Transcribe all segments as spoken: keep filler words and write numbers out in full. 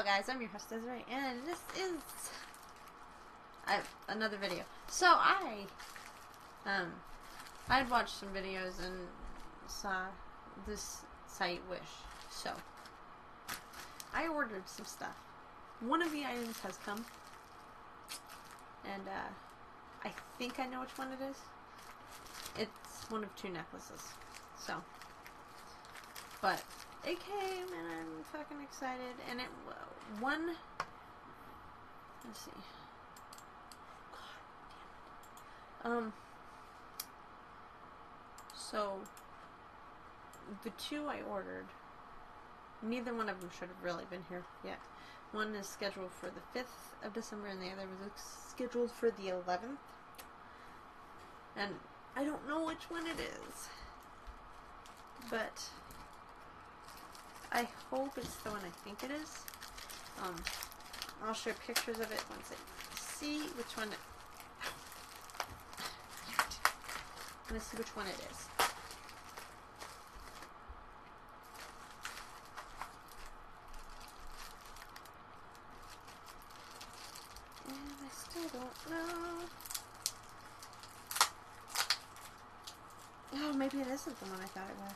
Hello guys, I'm your host Desiree, and this is I, another video. So I, um, I'd watched some videos and saw this site Wish. So I ordered some stuff. One of the items has come, and uh, I think I know which one it is. It's one of two necklaces. So, but it came, and I'm fucking excited. And it one. Let's see. God damn it. Um. So the two I ordered, neither one of them should have really been here yet. One is scheduled for the fifth of December, and the other was scheduled for the eleventh. And I don't know which one it is, but I hope it's the one I think it is. Um, I'll show pictures of it once I see which one. It, I'm gonna see which one it is. And I still don't know. Oh, maybe it isn't the one I thought it was.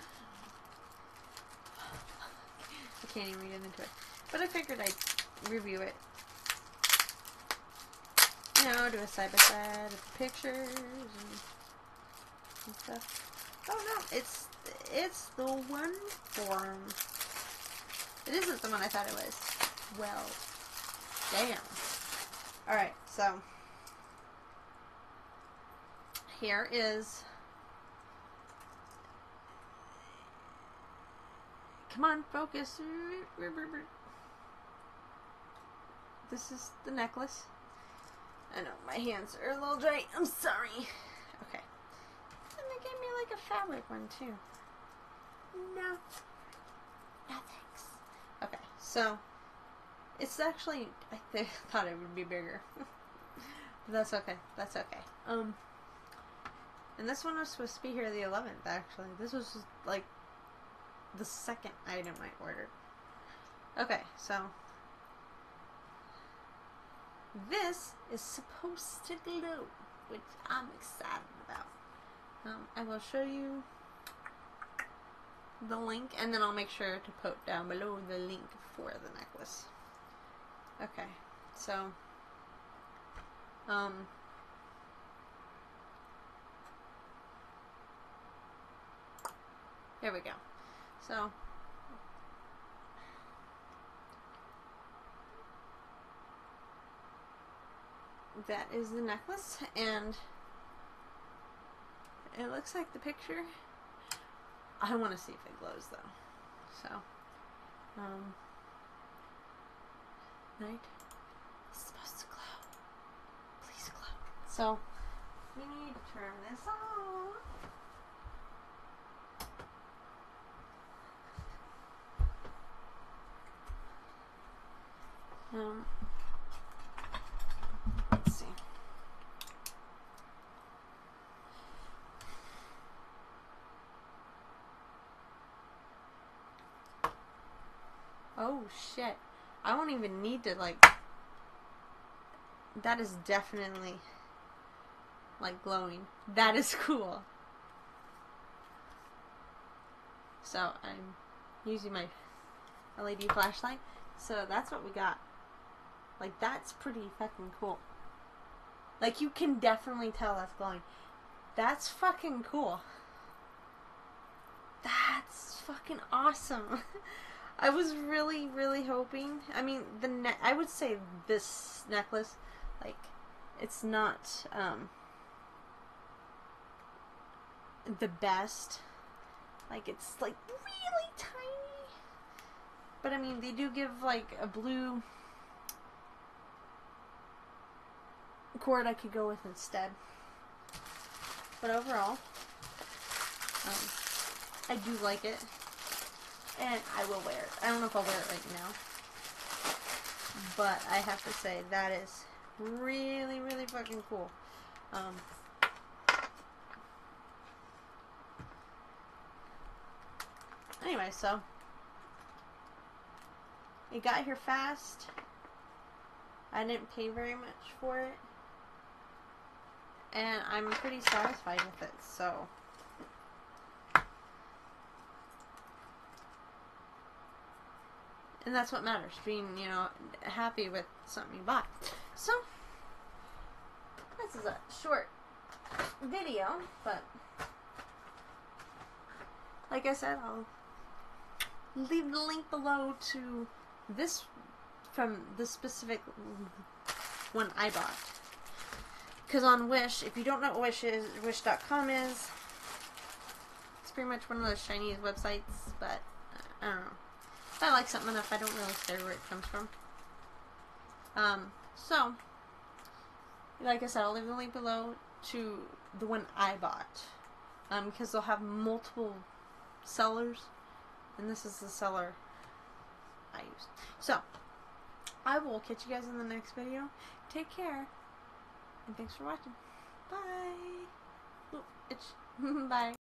I can't even get into it. But I figured I'd review it. You know, do a side-by-side of the pictures and, and stuff. Oh no, it's it's the one form. It isn't the one I thought it was. Well, damn. Alright, so here is. Come on, focus. This is the necklace. I know, my hands are a little dry. I'm sorry. Okay. And they gave me like a fabric one, too. No. No thanks. Okay, so it's actually, I th thought it would be bigger. But that's okay. That's okay. Um, and this one was supposed to be here the eleventh, actually. This was just, like, the second item I ordered. Okay, so this is supposed to glow, which I'm excited about. Um, I will show you the link, and then I'll make sure to put down below the link for the necklace. Okay, so um here we go. So that is the necklace, and it looks like the picture. I want to see if it glows though. So, um, right? It's supposed to glow. Please glow. So, we need to turn this on. Um, let's see. Oh shit. I won't even need to, like, that is definitely like glowing. That is cool. So I'm using my L E D flashlight. So that's what we got. Like, that's pretty fucking cool. Like, you can definitely tell that's glowing. That's fucking cool. That's fucking awesome. I was really, really hoping. I mean, the ne I would say this necklace, like, it's not um, the best. Like, it's like really tiny. But I mean, they do give like a blue cord I could go with instead. But overall, um, I do like it, and I will wear it. I don't know if I'll wear it right now, but I have to say that is really, really fucking cool. Um, anyway, so It got here fast. I didn't pay very much for it. And I'm pretty satisfied with it, so. And that's what matters, being, you know, happy with something you buy. So, this is a short video, but like I said, I'll leave the link below to this, from the specific one I bought. Because on Wish, if you don't know what Wish is, wish dot com is, it's pretty much one of those Chinese websites, but I don't know. If I like something enough, I don't really care where it comes from. Um, so, like I said, I'll leave the link below to the one I bought. Um, because they'll have multiple sellers, and this is the seller I used. So, I will catch you guys in the next video. Take care, and thanks for watching. Bye. Ooh, itch. Bye.